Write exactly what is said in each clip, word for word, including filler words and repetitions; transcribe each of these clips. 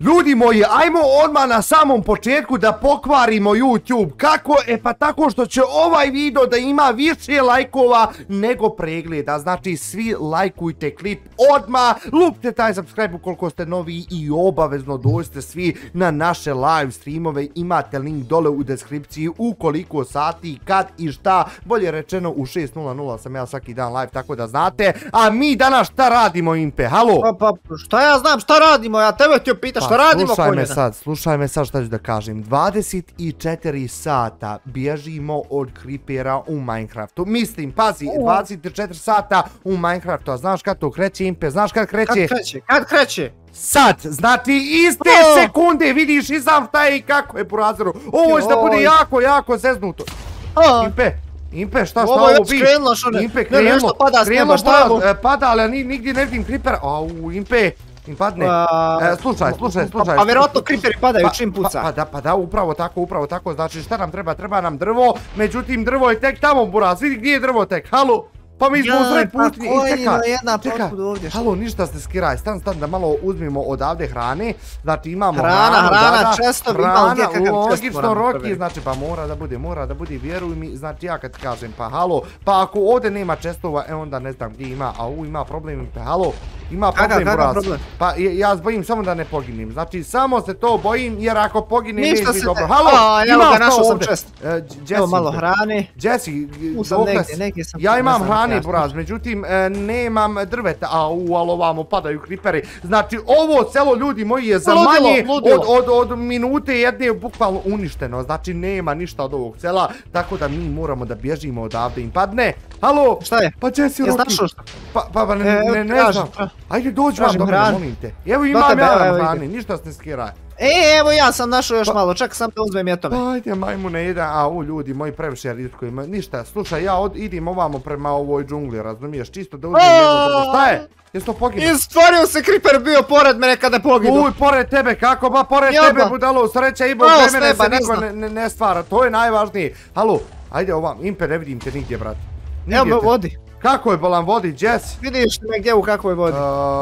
Ljudi moji, ajmo odmah na samom početku da pokvarimo YouTube. Kako? E pa tako što će ovaj video da ima više lajkova nego pregleda. Znači svi lajkujte klip odmah, lupte taj subscribe ukoliko ste novi i obavezno dođite svi na naše live streamove. Imate link dole u deskripciji ukoliko sati, kad i šta. Bolje rečeno u šest nula nula sam ja svaki dan live, tako da znate. A mi danas šta radimo, Impe? Halo? Pa, pa šta ja znam šta radimo, ja tebe ti pitaš šta radimo, slušaj konjena. me sad, slušaj me sad šta ću da kažem. dvadeset četiri sata bježimo od creepera u Minecraftu. Mislim, pazi, dvadeset četiri sata u Minecraftu. A znaš kad to kreće, Impe? Znaš kad kreće? Kad kreće? Kad kreće? Sad, znači iste sekunde vidiš i znam šta je i kako je po razoru. Ovo će da bude jako, jako zeznuto. Impe, Impe, šta, šta ovo bi? Ovo je skrenula što ne, Impe, ne, nešto pada s neba, šta je ovo? Pada, ali nigdje ne vidim creepera. Au, Impe, im padne. Slušaj, slušaj, slušaj. Pa vjerojatno creeperi padaju čim puca. Pa da, pa da, upravo tako, upravo tako. Znači šta nam treba? Treba nam drvo, međutim drvo je tek tamo, buraz. Vidi gdje je drvo tek, halo? Pa mi smo usred pustinje i čekaj, čekaj, halo, ništa ste skiraj, stan, stan da malo uzmimo odavde hrane, znači imamo hrana, hranu, hrana, često, hrana, logično, Roki, znači pa mora da bude, mora da bude, vjeruj mi, znači ja kad kažem pa halo, pa ako ovdje nema čestova, e onda ne znam gdje ima, a u ima problem, pa halo, ima problem, buraz, pa ja bojim samo da ne poginim, znači samo se to bojim jer ako poginem neće biti dobro, halo, ima što ovdje, evo malo hrane, Jesse, ja imam hrane, buraz, međutim nemam drveta, a u alovamo padaju creeperi, znači ovo celo ljudi moji je za manje od minute jedne je bukvalno uništeno, znači nema ništa od ovog cela, tako da mi moramo da bježimo odavde, im padne, halo, šta je? Pa Jesse, Roki, pa pa ne znam, ajde dođi vam dobro, molim te, evo imam ja hrane, ništa se ne skiraj. E, evo ja sam našao još malo, čak sam te uzmem jetome. Pa ajde majmune jedan, a u ljudi moji previše ritkojima, ništa, slušaj ja idem ovamo prema ovoj džungli, razumiješ, čisto da uzmem jedno drugo, šta je? Jesi to poginuo? Stvario se creeper bio pored mene kada je poginuo. Uj, pored tebe, kako ba, pored tebe budalo, sreća i bog, mene se niko ne stvara, to je najvažnije. Halo, ajde ovam, Impe, ne vidim te nigdje, brat. Evo me vodi. Kako je bolan vodi, Jess? Vidiš me gdje u kakvoj vodi?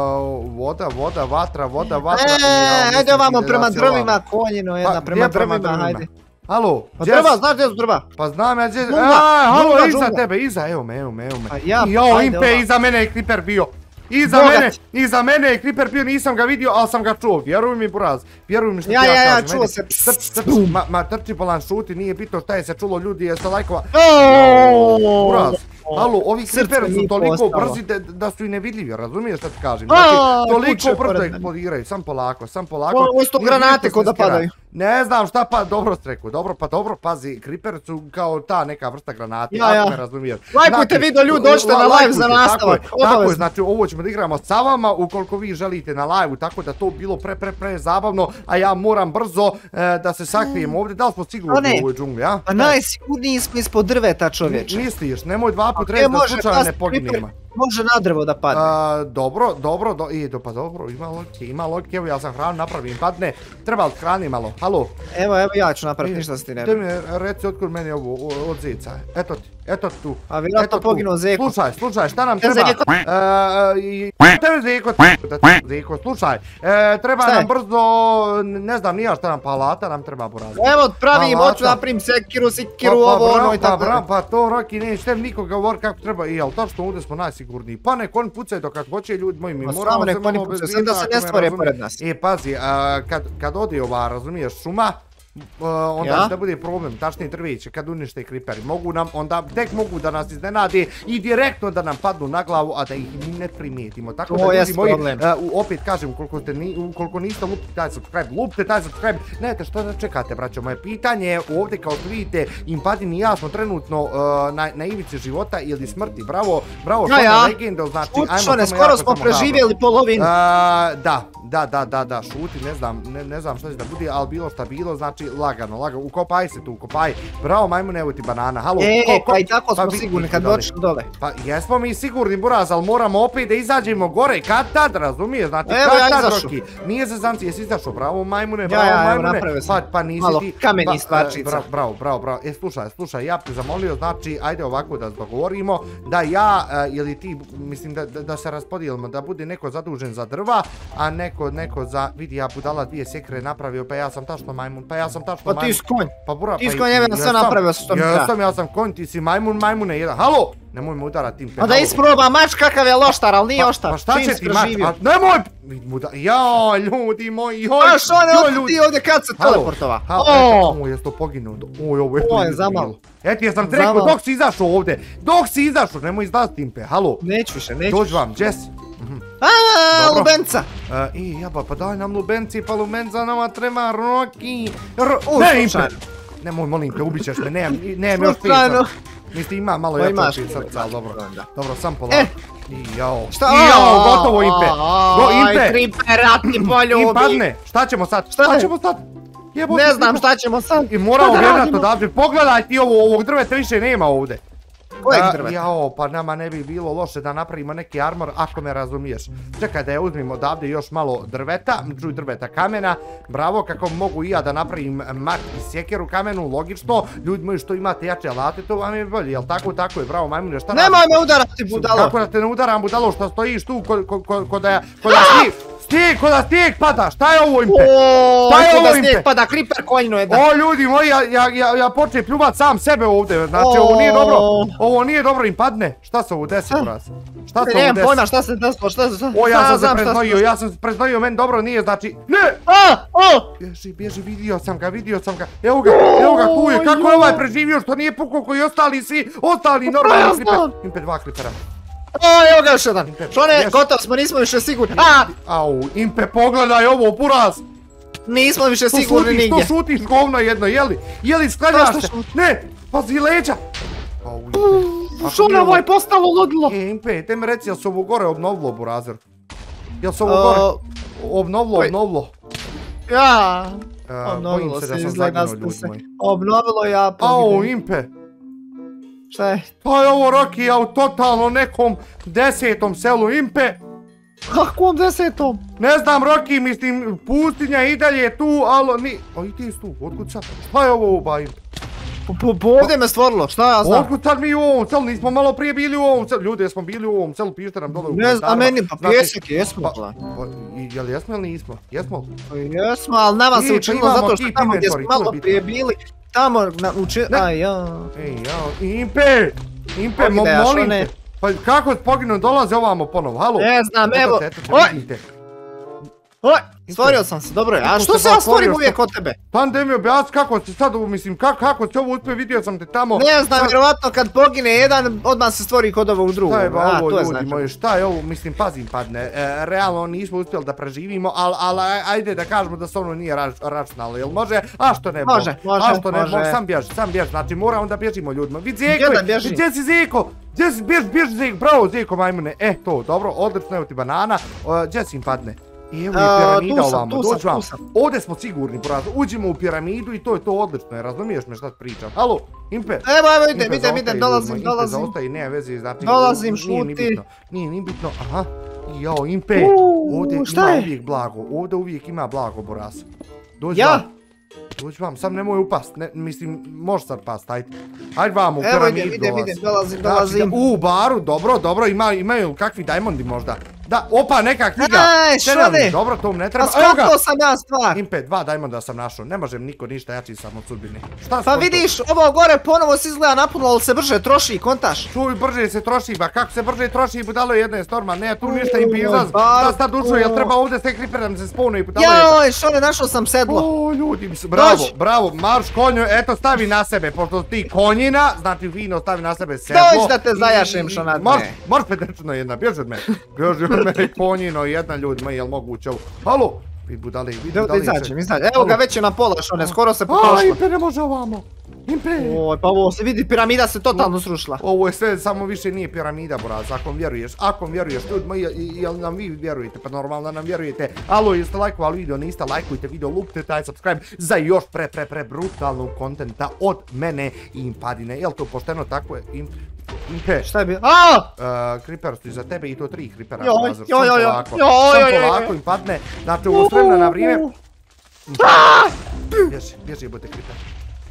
Voda, voda, vatra, voda, vatra. Eee, ajde ovamo prema drvima, konjino jedna, prema drvima, hajde. Halo, Jess? Pa drva, znaš gdje su drva? Pa znam ja, Jess. Eee, halo, iza tebe, iza, evo me, evo me, evo me. Jo, Impe, iza mene je creeper bio. Iza mene, iza mene je creeper bio, nisam ga vidio, ali sam ga čuo, vjeruj mi buraz, vjeruj mi što ti ja kažem. Ja, ja, čuo se. Trči, trči, ma trči bolan, šuti, nije bitno šta je se čulo, ljudi, jeste lajkova. Buraz, halo, ovi creeperi su toliko brzi da su i nevidljivi, razumiješ šta ti kažem? Znači, toliko brzo eksplodiraju, sam polako, sam polako. Ovo su to granate ko da padaju. Ne znam šta pa, dobro streku, dobro pa dobro, pazi, creeper su kao ta neka vrsta granate, ako me razumiješ. Lajkujte video ljudi, dođite na live za nastavak, tako je, znači ovo ćemo da igramo sa vama ukoliko vi želite na live-u, tako da to bilo pre pre pre zabavno, a ja moram brzo da se sakrijem ovdje, da li smo sigurni u ovoj džungli, a? Pa najsigurniji smo ispod drveta, čovječe. Misliš, nemoj dva put reći da slučajno ne poginemo. Može na drvo da padne. Dobro, dobro, pa dobro, ima logike, ima logike, evo ja sam hranu napravim, padne, treba li hrani malo, halo? Evo, evo ja ću napraviti, ništa se ti ne bi. Te mi reci otkud meni ovo od zeca, eto ti, eto tu. A vjerojatno poginuo zeko. Slušaj, slušaj, šta nam treba? Tebe zeko, zeko, slušaj, treba nam brzo, ne znam nija šta nam, pa alata nam treba poraziti. Evo, pravim, hoću napravim sekiru, sikiru, ovo, ono i tako. Pa to, Roki, neće nikoga govori kako treba, i jel tačno ovdje smo najsigurniji. Pa nek oni pucaju dok kad hoće ljudi moji, mi moramo se malo bez vina, da se ne stvore pored nas. E, pazi, kad ode ova, razumiješ, šuma, onda će da bude problem, tačnije drveće, kad unište creeperi, mogu nam, onda tek mogu da nas iznenade i direktno da nam padnu na glavu, a da ih mi ne primijetimo. Tako da ljudi moji, opet kažem, ukoliko niste lupite taj subscribe, lupite taj subscribe, znate što da čekate, braćo, moje pitanje je ovdje, kao što vidite, Impadin i ja smo trenutno na ivici života ili smrti, bravo, bravo, što je legenda, znači, ajmo samo jako skoro smo preživjeli polovinu. Da, da, da, da, da, šuti, ne znam, ne znam što će da bude, ali bilo šta bilo, znači, lagano, lagano, ukopaj se tu, ukopaj. Bravo, majmune, evo ti banana, halo. E, pa i tako smo sigurni kad dođemo dole. Pa jesmo mi sigurni, buraz, ali moramo opet da izađemo gore, kad tad, razumiješ, znači kad tad, Roki. Nije za zanci, jesi izašao, bravo, majmune, bravo, majmune. Pa nisi ti... Malo kameni stvarčica. Bravo, bravo, bravo. E, slušaj, slušaj, ja bi zamolio, znači, ajde ovako da dogovorimo, da ja, ili ti, mislim, da se raspodijelimo, da bude neko zadužen za drva, a neko neko, neko za, vidi ja budala dvije sjekre napravio, pa ja sam tačno majmun, pa ja sam tačno majmun. Pa ti si konj. Pa bura, ti si konj, ja sam napravio što mi treba. Jesam, ja sam konj, ti si majmun, majmune jedan. Halo! Nemoj me udarat tim pe. Pa da isproba mač kakav je loštar, ali nije oštar. Pa šta će ti mač? Nemoj! Jao, ljudi moji, joj! A što ne, ti ovdje kad se teleportova? Halo, jes to poginuo. Oj, ovo je to nije bilo. Eti, jesam ti rekao dok si izašao ovdje. Dok si izašao, nemoj izdat tim pe, halo. Neću više, neću više. Dođi vam, Jess. Aaaa, lubenca! I jaba, pa daj nam lubenci, pa lubenca nama treba Roki. Ne, Impe! Nemoj, molim te, ubićeš me, nemam još pet srca. Mislim, ima malo jače pet srca, ali dobro. Dobro, sam polako. I jao. Šta? Jao, gotovo Impe. Aj, Creeper, ratni poljubi. Impadne, šta ćemo sad? Šta ćemo sad? Ne znam šta ćemo sad. I moramo vjerati odavde. Pogledaj ti ovo, ovog drveta više nema ovdje. Kojeg drveta? Jao, pa nama ne bi bilo loše da napravimo neki armor, ako me razumiješ. Čekaj da je uzmimo odavde još malo drveta, čuj drveta kamena. Bravo, kako mogu i ja da napravim mat i sjekeru kamenu, logično. Ljudi moji što imate jače alate, to vam je bolje, jel tako, tako je, bravo majmune, šta radiš? Nemoj me udarati, budalo! Kako da te ne udaram, budalo, što stojiš tu ko da snijeg, snijeg, ko da snijeg pada, šta je ovo Impe? Šta je ovo Impe? Pada, Creeper koljno jedan. O ljudi moji, ja počnem pljuvat sam sebe ovdje, znači ovo nije dobro. Ovo nije dobro, im padne. Šta se ovo desi, braz? Šta se ovo desi? Nemam pojma, šta se desilo, šta se... O, ja sam se preznojio, ja sam se preznojio, meni dobro nije, znači... Ne! A! O! Bježi, bježi, vidio sam ga, vidio sam ga. Evo ga, evo ga, tu je, kako je ovaj preživio, što nije pukao koji ostali svi, ostali normalni Creeper. Impe dva Creepera. O, evo ga još jedan. Šone, gotov smo, nismo više sigurni. A! Au, Impe, pogledaj ovo, buraz. Nismo više sigurni nigdje. Što šutiš govno jedno, jeli? Jeli, sklanjaš se? Ne, pazi leđa. Šone, ovo je postalo ludilo. E, Impe, te mi reci, jel se ovo gore obnovilo, burazer? Jel se ovo gore obnovilo, obnovilo? Ja, obnovilo se, izgleda se. Obnovilo ja poginuo. Au, Impe. Šta je? Pa je ovo Roki, ja u totalno nekom desetom selu, Impe. Kakvom desetom? Ne znam, Roki, mislim, pustinja i dalje tu, ali ni... O, i ti si tu, otkud sad? Šta je ovo ba, Impe? Ovdje me stvorilo, šta ja znam? Otkud sad mi u ovom selu, nismo malo prije bili u ovom selu, ljudi, jesmo bili u ovom selu, pišite nam dole u komentarima. Ne znam, meni, pa pjesak, jesmo. Jel jesmo ili nismo? Jesmo? Jesmo, ali nama se učinilo zato što tamo gdje smo malo prije bili, tamo učinilo, aj ja. Ej, ja, Impe! Impe, molim te. Pa kako poginuo, dolaze ovamo ponovo, halo? Ne znam, evo, oj! Oj, stvorio sam se, dobro je, a što se ja stvorim uvijek kod tebe? Pandemija, objasni kako si sad, mislim, kako si ovo uspio, vidio sam te tamo. Ne znam, vjerovatno kad pogine jedan, odmah se stvori kod ovog drugog. Šta je ba ovo, ljudi moji, šta je ovo, mislim, pazim padne, realno nismo uspjeli da preživimo, ali ajde da kažemo da se ono nije računalo, jel može? A što ne, može, može, a što ne, sam bježi, sam bježi, znači moramo da bježimo ljudima. Vidi Zeko, gdje si Zeko? Gdje si, bježi, bježi Zeko, bravo Zeko majmune, e to, dobro, odlično, evo ti banana, gdje si im padne? I evo je piramida ovamo, dođi vam, ovdje smo sigurni, porazno, uđemo u piramidu i to je to odlično, je, razumiješ me šta pričam? Halo, Impe? Evo, evo, idem, idem, idem, dolazim, dolazim. Impe zaostaje, nema veze, znači, dolazim, šuti. Nije ni bitno, aha, i jao, Impe, ovdje ima uvijek blago, ovdje uvijek ima blago, Boras. Dođi vam, dođi vam, sam nemoj upast, mislim, možeš sad past, ajde. Ajde vam u piramidu dolaz. Evo, idem, idem, idem, dolazim, dolazim. U baru, dobro, dobro, imaju kakvi diamondi možda. Da, opa, neka knjiga. Aj, šode. Dobro, to mi ne treba. Pa skakao sam ja stvar. Impe, dva diamonda sam našao. Ne možem niko ništa, jači sam od sudbine. Šta pa vidiš, ovo gore ponovo se izgleda napunilo, ali se brže troši, kontaš. Čuj, brže se troši, ba kako se brže troši, budalo je jedna je storma. Ne, tu ništa im izlaz. Da sad ušao, jel treba ovdje sve Creeper da se spavnu i budalo je. Joj, šode, našao sam sedlo. O, ljudi, bravo, bravo, marš konju, eto stavi na sebe, pošto ti konjina, znači fino stavi na sebe sedlo. Dođi da te zajašem, šonat. Marš pedečno jedna, bježi od mene. Bježi od mene konjino, jedna ljudi moji, jel moguće ovo? Halo! Vid budale, vid budale. Izađem, izađem. Evo ga već je na pola, šone, skoro se potrošilo. A, Impe ne može ovamo. Impe! Oj, pa ovo se vidi, piramida se totalno srušila. Ovo je sve, samo više nije piramida, Boraz, ako vjeruješ. Ako vjeruješ, ljudi moji, jel nam vi vjerujete? Pa normalno nam vjerujete. Alo, jeste lajkovali video, niste, lajkujte video, lupite taj subscribe za još pre, pre, pre brutalnog kontenta od mene i Impadine. Jel to pošteno tako je? Impe. Šta je bilo? Aaaa! Creeper su iza tebe i to tri Creepera. Joj, joj, joj, joj. Sam polako im padne. Znači ovo spremno na vrijeme. Bježi, bježi jebote Creeper.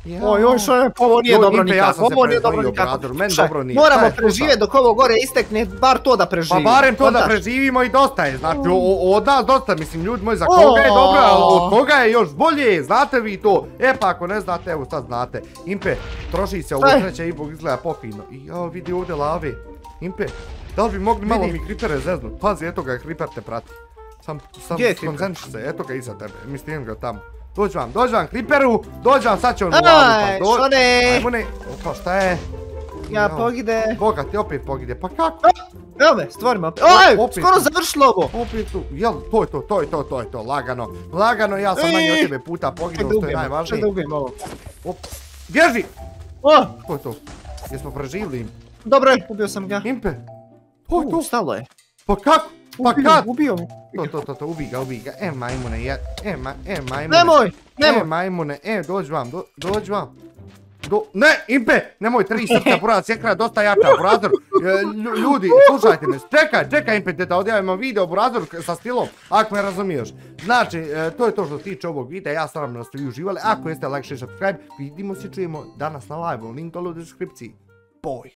Oj, oj, što je, ovo nije dobro nikako, ovo nije dobro nikako. Moramo preživjeti dok ovo gore istekne, bar to da preživimo. Pa barem to da preživimo i dosta je, znači od nas dosta, mislim ljudi moji, za koga je dobro, ali od koga je još bolje, znate vi to. E pa ako ne znate, evo sad znate. Impe, troši se ovo sreće i bog izgleda pofino. I jao, vidi ovdje lave. Impe, da li bi mogli malo mi kripere zeznut? Pazi, eto ga, kriper te prati. Sam, sam, koncentriš se, eto ga iza tebe, mislim ga tamo. Dođi vam, dođi vam kriperu, dođi vam, sad će on u lavu pa. Aj, što ne? Ajmo ne, opa šta je? Ja pogide. Boga ti opet pogide, pa kako? Evo me, stvorimo opet. Oj, skoro završilo ovo. Opet tu, jel, to je to, to je to, to je to, lagano. Lagano, ja sam manje od tebe puta poginuo, što je najvažnije. Ček da ubijem ovo. Bježi! O! To je to, jesmo preživili im. Dobro je, ubio sam ga. Impe, to je to. Stalo je. Pa kako? Pa kad? Ubio mi. To, to, to, to, ubij ga, ubij ga. E, majmune, je, e, ma, e, majmune. Nemoj, nemoj. E, majmune, e, dođi vam, dođi vam. Do, ne, Impe, nemoj, tri srca, poraz, sjekra je dosta jača, Burazor. Ljudi, slušajte me, čekaj, čekaj Impe, da odjavimo video Burazor sa stilom, ako me razumiješ. Znači, to je to što se tiče ovog videa, ja stvaram da ste vi uživali, ako jeste, like, share, subscribe, vidimo se, čujemo danas na live, link dole u deskripciji. Boj.